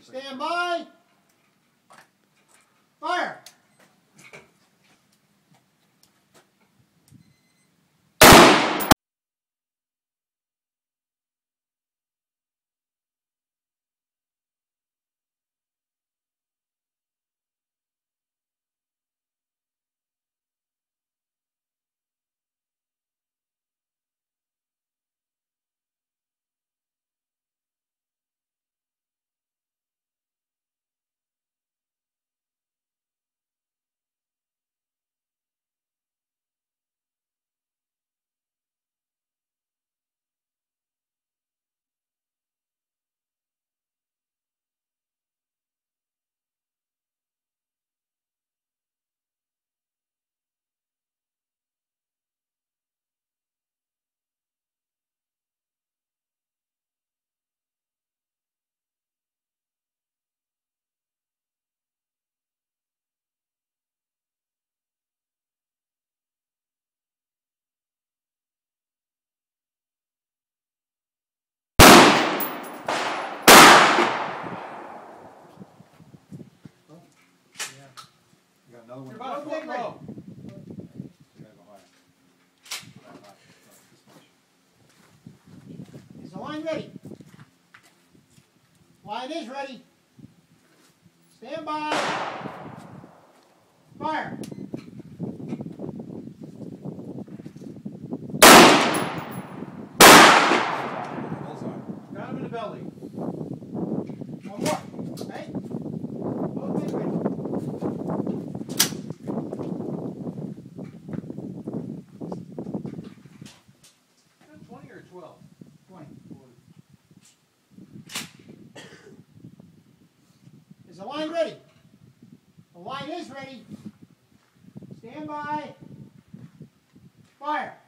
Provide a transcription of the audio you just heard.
Stand by. Fire. You got another one? You're about to take ready. You gotta go higher. Is the line ready? Line is ready. Stand by. Fire. Bullseye. Got him in the belly. One more. Right? Both men ready. 20 or 12? 20. Is the line ready? The line is ready. Stand by. Fire.